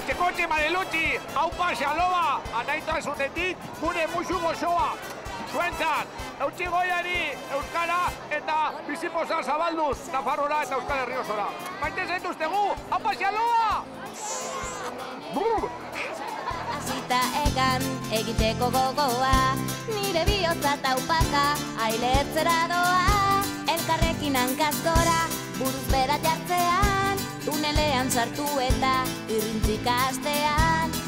Kotxe, Marilutxi, haupa, xaloba, anaitasunetik gure musu gozoa. Zuentzat, eutxi goiari, euskara eta bizipoza zabalduz, Nafarrora eta Euskal Herri osora. Maite zaituztegu, haupa, xaloba! Azita egan egiteko gogoa, nire bihotza taupaka, ailetzera doa. Elkarrekin hankazgora, buruz bera jartzean, tunelean sartu eta irrintzika astean.